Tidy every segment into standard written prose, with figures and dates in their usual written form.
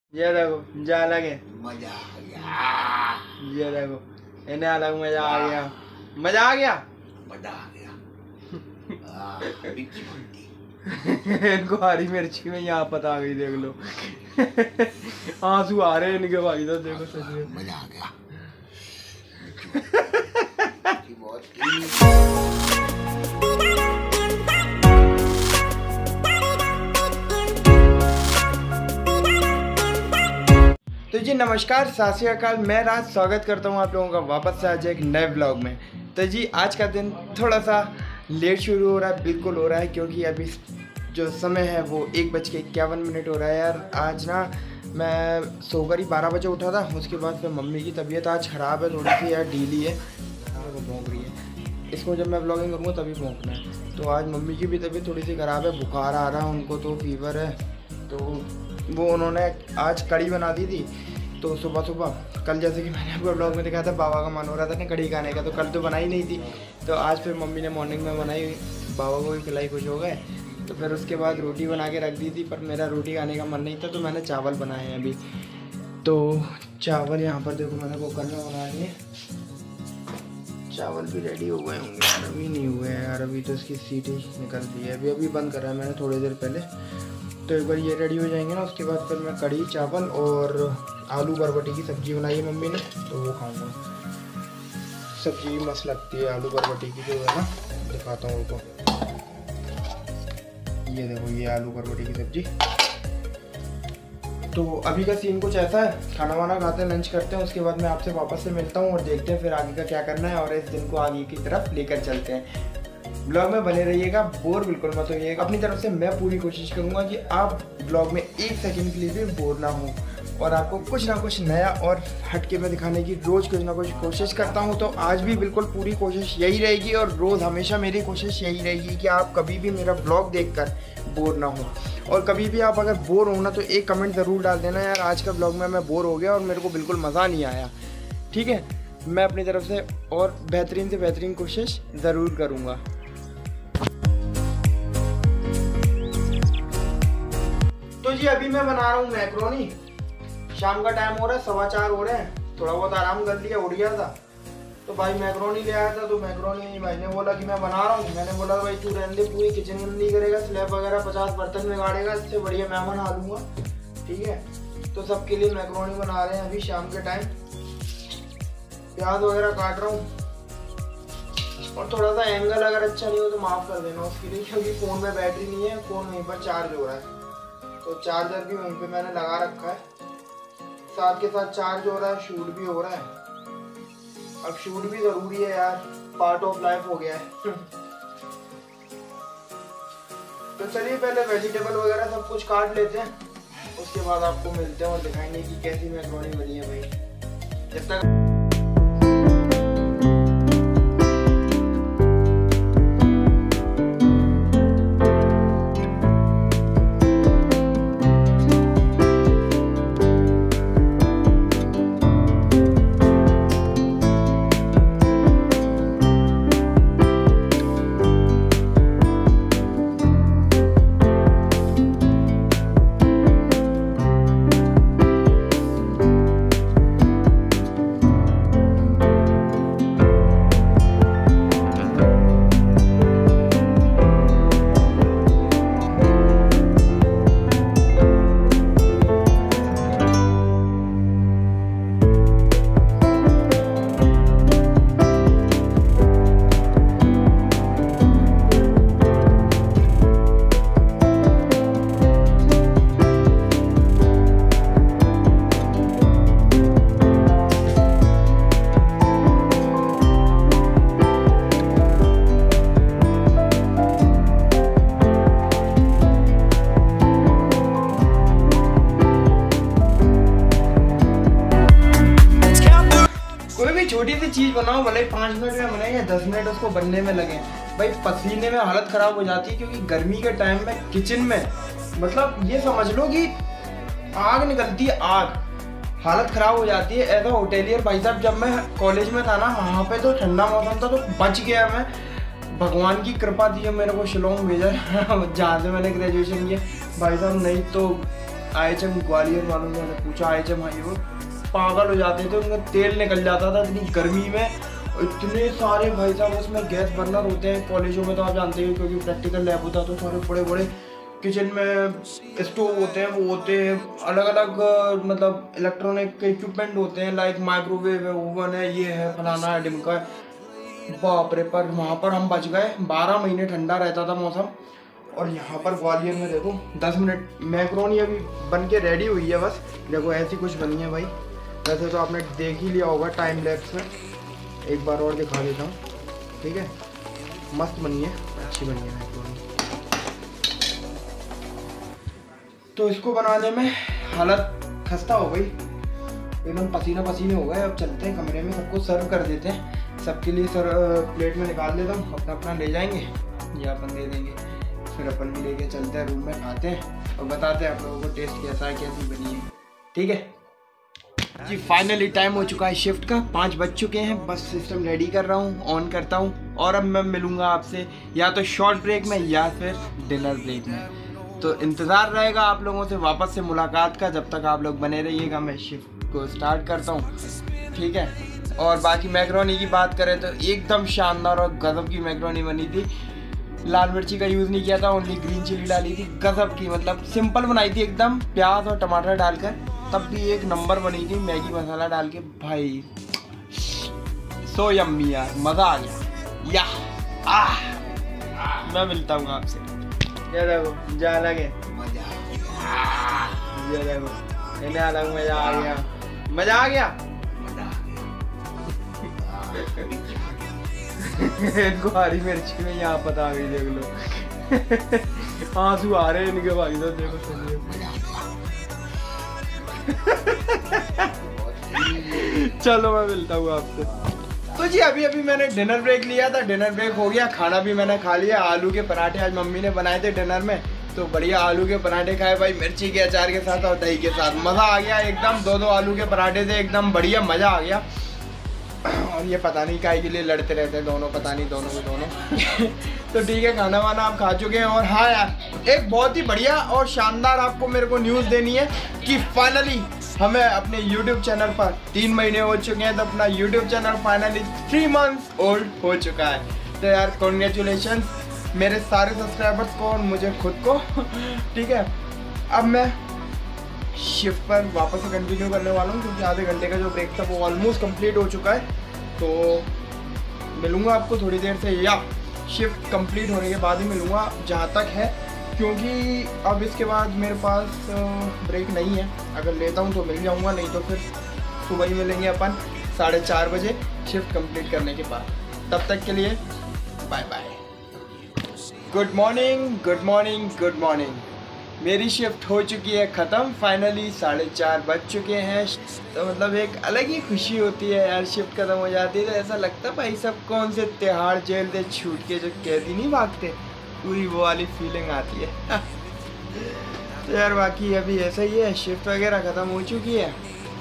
ये देखो जा लगे मजा आ गया। ये देखो इन्हें अलग मजा आ गया। मजा आ गया मजा आ गया। मिर्ची बनती। इनको हरी मिर्ची में यहाँ पता आ गई, देख लो आंसू आ रहे हैं इनके भाई साहब, देखो सच में मजा आ गया। तो जी नमस्कार, सत श्री अकाल। मैं राज स्वागत करता हूँ आप लोगों का वापस से आज एक नए ब्लॉग में। तो जी आज का दिन थोड़ा सा लेट शुरू हो रहा है, बिल्कुल हो रहा है क्योंकि अभी जो समय है वो 1:51 हो रहा है। यार आज ना मैं सोकर ही 12 बजे उठा था। उसके बाद फिर मम्मी की तबीयत आज ख़राब है, थोड़ी सी यार ढीली है, वो भौंक रही है। इसको जब मैं ब्लॉगिंग करूँगा तभी भौंकना है। तो आज मम्मी की भी तबीयत थोड़ी सी ख़राब है, बुखार आ रहा है उनको, तो फीवर है। तो वो उन्होंने आज कड़ी बना दी थी। तो सुबह सुबह कल जैसे कि मैंने आपको ब्लॉग में दिखाया था, बाबा का मन हो रहा था ना कड़ी खाने का, तो कल तो बनाई नहीं थी। तो आज फिर मम्मी ने मॉर्निंग में बनाई, बाबा को भी खिलाई, खुश हो गए। तो फिर उसके बाद रोटी बना के रख दी थी, पर मेरा रोटी खाने का मन नहीं था तो मैंने चावल बनाए हैं अभी। तो चावल यहाँ पर देखो मैंने कुकर में बना लिए। चावल भी रेडी हो गए होंगे यार, अभी नहीं हुए हैं यार, अभी तो इसकी सीटी निकलती है। अभी बंद करा है मैंने थोड़ी देर पहले। तो एक बार ये रेडी हो जाएंगे ना, उसके बाद फिर मैं कड़ी चावल और आलू बरबटी की सब्ज़ी बनाई है मम्मी ने, तो वो खाऊंगा। सब्ज़ी मस्त लगती है आलू बरबटी की, जो है ना दिखाता हूँ उनको। ये देखो ये आलू बरबटी की सब्ज़ी। तो अभी का सीन कुछ ऐसा है, खाना वाना खाते हैं, लंच करते हैं, उसके बाद मैं आपसे वापस से मिलता हूँ और देखते हैं फिर आगे का क्या करना है और इस दिन को आगे की तरफ लेकर चलते हैं। ब्लॉग में बने रहिएगा, बोर बिल्कुल मत होइएगा। अपनी तरफ से मैं पूरी कोशिश करूंगा कि आप ब्लॉग में एक सेकंड के लिए भी बोर ना हो और आपको कुछ ना कुछ नया और हटके में दिखाने की रोज़ कुछ ना कुछ कोशिश करता हूं। तो आज भी बिल्कुल पूरी कोशिश यही रहेगी और रोज़ हमेशा मेरी कोशिश यही रहेगी कि आप कभी भी मेरा ब्लॉग देखकर बोर ना हो। और कभी भी आप अगर बोर हो ना तो एक कमेंट ज़रूर डाल देना, यार आज का ब्लॉग में मैं बोर हो गया और मेरे को बिल्कुल मज़ा नहीं आया। ठीक है, मैं अपनी तरफ से और बेहतरीन से बेहतरीन कोशिश ज़रूर करूँगा। तो जी अभी मैं बना रहा हूँ मैक्रोनी। शाम का टाइम हो रहा है, 4:15 हो रहे हैं। थोड़ा बहुत आराम कर लिया, उठ गया था। तो भाई मैक्रोनी ले आया था, तो मैक्रोनी भाई ने बोला कि मैं बना रहा हूँ। मैंने बोला भाई तू रहने दे, पूरी किचन गंदी करेगा, स्लैब वगैरह 50 बर्तन में गाड़ेगा, इससे बढ़िया मैं बना लूँगा। ठीक है, तो सबके लिए मैक्रोनी बना रहे हैं अभी शाम के टाइम। प्याज वगैरह काट रहा हूँ और थोड़ा सा एंगल अगर अच्छा नहीं हो तो माफ़ कर देना उसके लिए, क्योंकि फ़ोन में बैटरी नहीं है, फ़ोन वहीं पर चार्ज हो रहा है। तो चार्जर भी वहीं पे मैंने लगा रखा है, साथ के साथ चार्ज हो रहा है, शूट भी हो रहा है। अब शूट भी ज़रूरी है यार, पार्ट ऑफ लाइफ हो गया है। तो चलिए पहले वेजिटेबल वगैरह सब कुछ काट लेते हैं, उसके बाद आपको मिलते हैं और दिखाएंगे कि कैसी मैक्रोनी बनी है भाई। जब तक छोटी सी चीज़ बनाओ, भले 5 मिनट में बने या 10 मिनट उसको बनने में लगे, भाई पसीने में हालत ख़राब हो जाती है। क्योंकि गर्मी के टाइम में किचन में मतलब ये समझ लो कि आग निकलती है, आग, हालत ख़राब हो जाती है। ऐसा होटेलियर भाई साहब, जब मैं कॉलेज में था ना, वहाँ पे तो ठंडा मौसम था तो बच गया मैं। भगवान की कृपा थी मेरे को शिलोंग भेजा जहाँ से मैंने ग्रेजुएशन किया। भाई साहब नहीं तो IHM ग्वालियर वालों से मैंने पूछा, IHM भाई वो पागल हो जाते थे, उनका तेल निकल जाता था इतनी गर्मी में। इतने सारे भाई साहब उसमें गैस बर्नर होते हैं कॉलेजों में, तो आप जानते हो क्योंकि प्रैक्टिकल लैब होता है, तो सारे बड़े बड़े किचन में स्टोव होते हैं, वो होते हैं अलग अलग मतलब इलेक्ट्रॉनिक इक्विपमेंट होते हैं, लाइक माइक्रोवेव है, ओवन है, ये है, फलाना है, ढिमका है। बाप रे, पर वहाँ पर हम बच गए। 12 महीने ठंडा रहता था मौसम, और यहाँ पर ग्वालियर में देखो 10 मिनट मैक्रोनी अभी बन के रेडी हुई है। बस देखो ऐसी कुछ बनी है भाई। वैसे तो आपने देख ही लिया होगा टाइम लैप्स में, एक बार और दिखा देता हूँ, ठीक है। मस्त बनी है, अच्छी बनी है मैक्रोनी। तो इसको बनाने में हालत खस्ता हो गई, एकदम पसीना पसीने हो गए। अब चलते हैं कमरे में, सबको सर्व कर देते हैं। सबके लिए सर प्लेट में निकाल लेता हूँ, अपना अपना ले जाएंगे या अपन दे देंगे, फिर अपन भी लेके चलते हैं रूम में, खाते हैं और बताते हैं आप लोगों को टेस्ट कैसा है, कैसी बनी है, ठीक है जी। फाइनली टाइम हो चुका है शिफ्ट का, 5 बज चुके हैं। बस सिस्टम रेडी कर रहा हूँ, ऑन करता हूँ, और अब मैं मिलूँगा आपसे या तो शॉर्ट ब्रेक में या फिर डिनर ब्रेक में। तो इंतज़ार रहेगा आप लोगों से वापस से मुलाकात का। जब तक आप लोग बने रहिएगा, मैं शिफ्ट को स्टार्ट करता हूँ, ठीक है। और बाकी मैक्रोनी की बात करें तो एकदम शानदार और गजब की मैक्रोनी बनी थी। लाल मिर्ची का यूज़ नहीं किया था, ओनली ग्रीन चिली डाली थी, गजब की, मतलब सिंपल बनाई थी एकदम, प्याज और टमाटर डालकर, तब भी एक नंबर बनी थी। मैगी मसाला डाल के भाई, सो यम्मी यार, मज़ा आ गया या। मैं मिलता हूँ आपसे। ये देखो जा लगे, ये देखो इन्हें अलग मज़ा आ गया, मज़ा आ गया। इनको हरी मिर्ची में यहाँ पता आ गई, देख लो आंसू आ रहे हैं इनके भाई साहब, देखो सुनिए। चलो मैं मिलता हूँ आपसे। तो जी अभी अभी मैंने डिनर ब्रेक लिया था, डिनर ब्रेक हो गया, खाना भी मैंने खा लिया। आलू के पराठे आज मम्मी ने बनाए थे डिनर में, तो बढ़िया आलू के पराठे खाए भाई, मिर्ची के अचार के साथ और दही के साथ, मज़ा आ गया एकदम। 2 आलू के पराठे से एकदम बढ़िया मज़ा आ गया। और ये पता नहीं काहे के लिए लड़ते रहते हैं दोनों, पता नहीं दोनों को दोनों। तो ठीक है, खाना वाना आप खा चुके हैं। और हाँ यार, एक बहुत ही बढ़िया और शानदार आपको मेरे को न्यूज़ देनी है कि फाइनली हमें अपने YouTube चैनल पर 3 महीने हो चुके हैं, तो अपना YouTube channel finally 3 months old हो चुका है। तो यार कॉन्ग्रेचुलेशन मेरे सारे सब्सक्राइबर्स को और मुझे खुद को, ठीक है। अब मैं शिफ्ट पर वापस से कंटिन्यू करने वाला हूँ, क्योंकि आधे घंटे का जो ब्रेक था वो ऑलमोस्ट कंप्लीट हो चुका है। तो मिलूँगा आपको थोड़ी देर से, या शिफ्ट कंप्लीट होने के बाद ही मिलूँगा जहाँ तक है, क्योंकि अब इसके बाद मेरे पास ब्रेक नहीं है। अगर लेता हूँ तो मिल जाऊँगा, नहीं तो फिर सुबह ही मिलेंगे अपन 4:30 बजे शिफ्ट कंप्लीट करने के बाद। तब तक के लिए bye bye. Good morning, good morning, good morning. मेरी शिफ्ट हो चुकी है ख़त्म, फाइनली 4:30 बज चुके हैं। तो मतलब एक अलग ही खुशी होती है यार, शिफ्ट ख़त्म हो जाती है तो ऐसा लगता है भाई सब कौन से त्योहार जेल से छूट के जो कैदी नहीं भागते, पूरी वो वाली फीलिंग आती है। तो यार बाकी अभी ऐसा ही है, शिफ्ट वगैरह ख़त्म हो चुकी है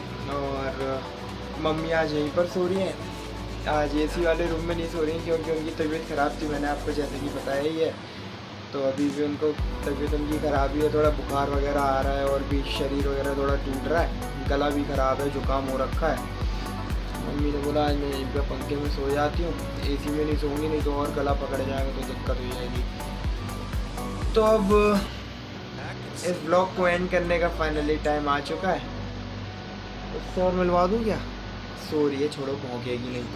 और मम्मी आज यहीं पर सो रही हैं। आज एसी वाले रूम में नहीं सो रही क्योंकि उनकी तबीयत ख़राब थी, मैंने आपको जैसे कि बताया ही है। तो अभी भी उनको तबीयत उनकी ख़राब ही है, थोड़ा बुखार वगैरह आ रहा है और भी शरीर वगैरह थोड़ा टूट रहा है, गला भी ख़राब है, जुकाम हो रखा है। मम्मी ने बोला आज मैं एक बार पंखे में सो जाती हूँ, एसी में नहीं सोऊंगी, नहीं तो और गला पकड़ जाएगा तो दिक्कत हो जाएगी। तो अब इस ब्लॉग को एंड करने का फाइनली टाइम आ चुका है। उससे और मिलवा दूँ क्या? सो रही है, छोड़ो, भौंकेगी नहीं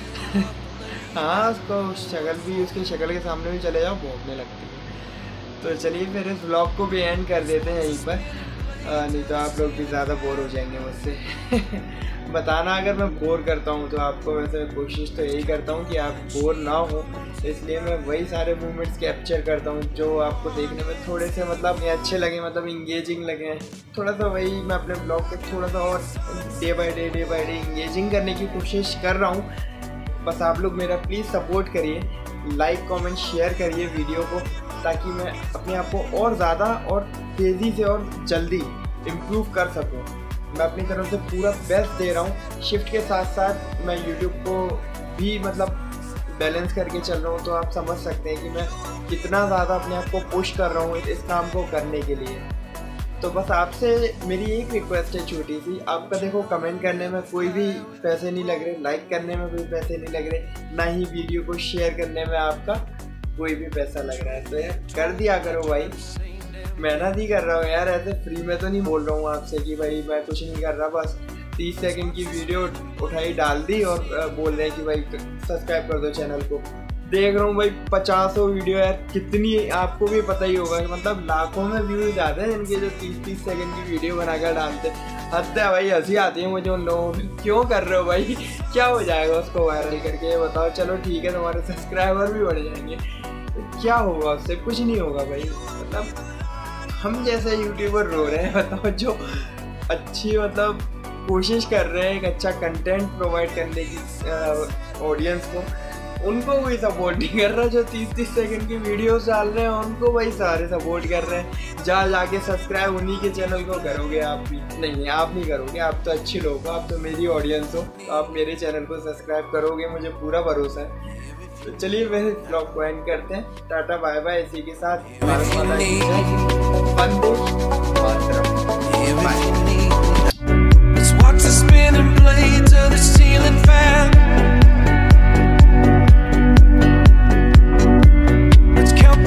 तो। हाँ, उसको शक्ल भी, उसकी शक्ल के सामने भी चले जाओ भौंकने लगती है। तो चलिए फिर इस ब्लॉग को भी एंड कर देते हैं यहीं पर, नहीं तो आप लोग भी ज़्यादा बोर हो जाएंगे मुझसे। बताना अगर मैं बोर करता हूँ तो आपको, वैसे कोशिश तो यही करता हूँ कि आप बोर ना हो, इसलिए मैं वही सारे मूवमेंट्स कैप्चर करता हूँ जो आपको देखने में थोड़े से मतलब अच्छे लगे, मतलब इंगेजिंग लगे। थोड़ा सा वही मैं अपने ब्लॉग को थोड़ा सा और डे बाय डे इंगेजिंग करने की कोशिश कर रहा हूँ। बस आप लोग मेरा प्लीज़ सपोर्ट करिए, लाइक कमेंट शेयर करिए वीडियो को, ताकि मैं अपने आप को और ज़्यादा और तेज़ी से और जल्दी इम्प्रूव कर सकूँ। मैं अपनी तरफ से पूरा बेस्ट दे रहा हूँ, शिफ्ट के साथ साथ मैं यूट्यूब को भी मतलब बैलेंस करके चल रहा हूँ। तो आप समझ सकते हैं कि मैं कितना ज़्यादा अपने आप को पुश कर रहा हूँ इस काम को करने के लिए। तो बस आपसे मेरी एक रिक्वेस्ट है छोटी सी, आपका देखो कमेंट करने में कोई भी पैसे नहीं लग रहे, लाइक करने में कोई पैसे नहीं लग रहे, ना ही वीडियो को शेयर करने में आपका कोई भी पैसा लग रहा है। तो यार कर दिया करो भाई, मेहनत ही कर रहा हूँ यार, ऐसे फ्री में तो नहीं बोल रहा हूँ आपसे कि भाई मैं कुछ नहीं कर रहा, बस 30 सेकंड की वीडियो उठाई डाल दी और बोल रहे हैं कि भाई सब्सक्राइब कर दो चैनल को। देख रहा हूँ भाई 50 वीडियो यार, कितनी आपको भी पता ही होगा, मतलब लाखों में व्यूज आते हैं इनके जो 30 सेकंड की वीडियो बनाकर डालते हैं। हद है भाई, हंसी आती है मुझे उन लोगों की, क्यों कर रहे हो भाई, क्या हो जाएगा उसको वायरल करके, ये बताओ। चलो ठीक है, तुम्हारे सब्सक्राइबर भी बढ़ जाएंगे, तो क्या होगा उससे, कुछ नहीं होगा भाई। मतलब हम जैसे यूट्यूबर रो रहे हैं, बताओ, जो अच्छी मतलब कोशिश कर रहे हैं एक अच्छा कंटेंट प्रोवाइड करने की ऑडियंस को, उनको कोई सपोर्ट नहीं कर रहा। जो 30 सेकंड की वीडियोस डाल रहे हैं उनको भाई सारे सपोर्ट कर रहे हैं। जाके सब्सक्राइब उन्हीं के चैनल को करोगे आप भी? नहीं, आप नहीं करोगे, आप तो अच्छे लोग हो, आप तो मेरी ऑडियंस हो, तो आप मेरे चैनल को सब्सक्राइब करोगे, मुझे पूरा भरोसा है। तो चलिए मेरे ब्लॉग को एंड करते हैं, टाटा बाय बाय। इसी के साथ भारत माता की जय।